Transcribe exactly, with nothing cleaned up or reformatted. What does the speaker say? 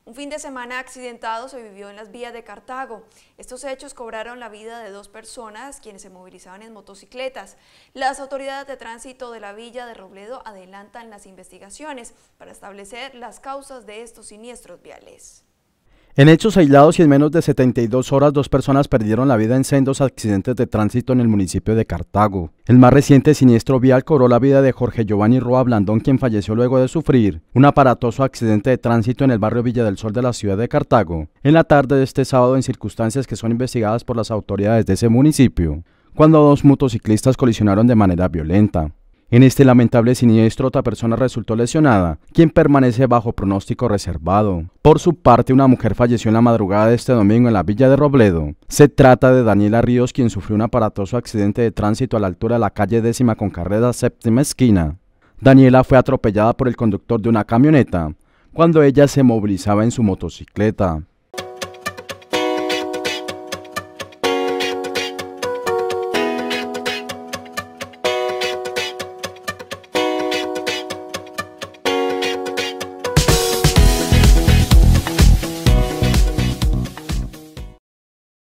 Un fin de semana accidentado se vivió en las vías de Cartago. Estos hechos cobraron la vida de dos personas quienes se movilizaban en motocicletas. Las autoridades de tránsito de la villa de Robledo adelantan las investigaciones para establecer las causas de estos siniestros viales. En hechos aislados y en menos de setenta y dos horas, dos personas perdieron la vida en sendos accidentes de tránsito en el municipio de Cartago. El más reciente siniestro vial cobró la vida de Jorge Giovanni Roa Blandón, quien falleció luego de sufrir un aparatoso accidente de tránsito en el barrio Villa del Sol de la ciudad de Cartago, en la tarde de este sábado, en circunstancias que son investigadas por las autoridades de ese municipio, cuando dos motociclistas colisionaron de manera violenta. En este lamentable siniestro, otra persona resultó lesionada, quien permanece bajo pronóstico reservado. Por su parte, una mujer falleció en la madrugada de este domingo en la villa de Robledo. Se trata de Daniela Ríos, quien sufrió un aparatoso accidente de tránsito a la altura de la calle décima con carrera séptima esquina. Daniela fue atropellada por el conductor de una camioneta, cuando ella se movilizaba en su motocicleta.